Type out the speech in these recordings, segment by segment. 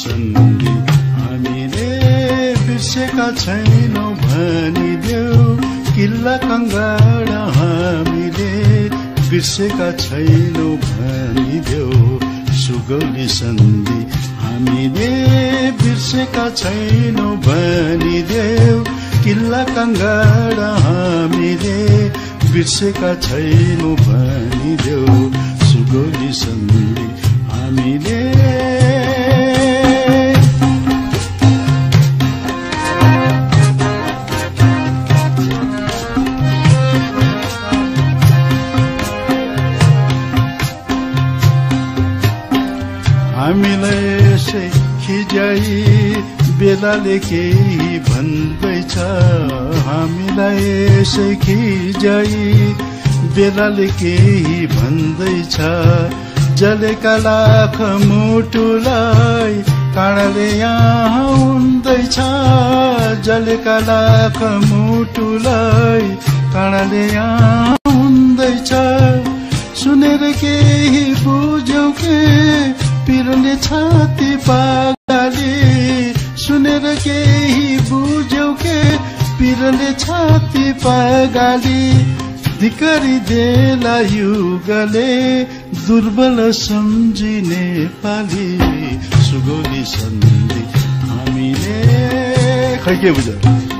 सन्धि हामीले बिर्सेका छैनौं भनिदेऊ किल्ला कंगाड हामीले बिर्सेका छैनौं भनिदेऊ सुगौली सन्धि हामीले बिर्सेका छैनौं भनिदेऊ किल्ला कंगाड हामीले बिर्सेका छैनौं भनिदेऊ सुगौली सन्धि हामीले हामीलाई यसै खिजाई बेलाले केही भन्दैछ हामीलाई यसै खिजाई बेलाले केही भन्दैछ जलेका लाख मुटुलाई काँडाले यहाँ हुँदैछ जलेका लाख मुटुलाई काँडाले यहाँ हुँदैछ सुनेर केही बुझ्यौ के पिरले छाती पागाली सुनेर केही बुझ्यौ के पिरले छाती पागाली धिकरी देला युगले दुर्बल सम्झिने पाली सुगौली सन्धि हामीले खै के बुझ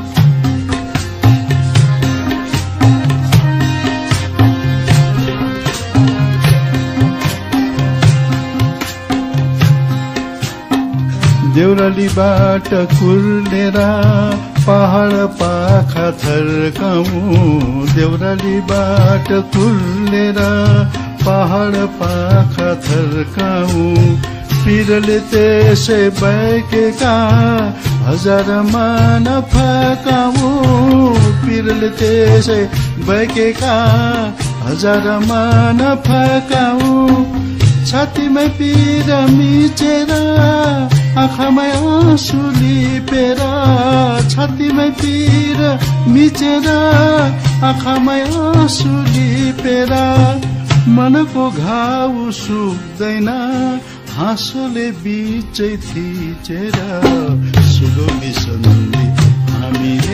देउरालीबाट कुर्लेर पहाड पाखा थर्काउँ देउरालीबाट कुर्लेर पहाड पाखा थर्काउँ पिरले त्यसै बैकेका हजारमा नफकाउँ पिरले त्यसै बैकेका हजारमा नफकाउँ छातीमै पीर मिचेर आँखामै आँसु लिपेर छातीमै पीर मिचेर आँखामै आँसु लिपेर मनको घाउ सुक्दैन हाँसोले बीचै थिचेर सुगौली सन्धि हामीले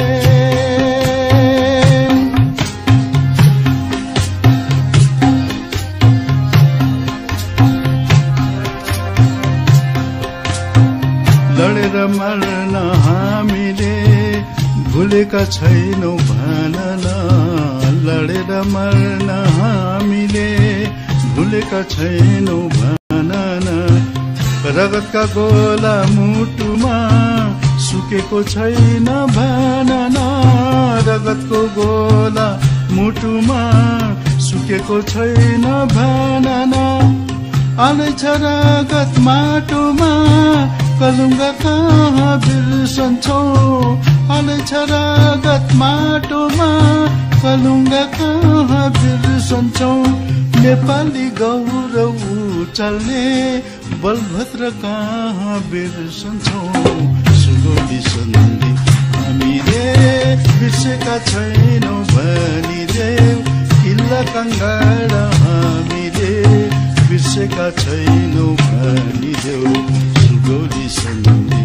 लडेर मर्न हामीले भुलेका छैनौं भन न लडेर मर्न हामीले भुलेका छैनौं भन न रगतका गोला मुटुमा सुकेको छैन भन न रगतको गोला मुटुमा सुकेको छैन भन न आलैछ रगत माटोमा कलुङ्गा कहाँ बिर्सन्छौ आलैछ रगत माटोमा कलुङ्गा कहाँ बिर्सन्छौ नेपाली गौरव उचाल्ने बलभद्र कहाँ बिर्सन्छौ सुगौली सन्धि हामीले बिर्सेका छैनौं भनिदेऊ किल्ला कंगाड हामीले बिर्सेका छैनौं भनिदेऊ सुगौली सन्धि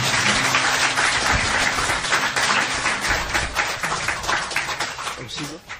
हामीले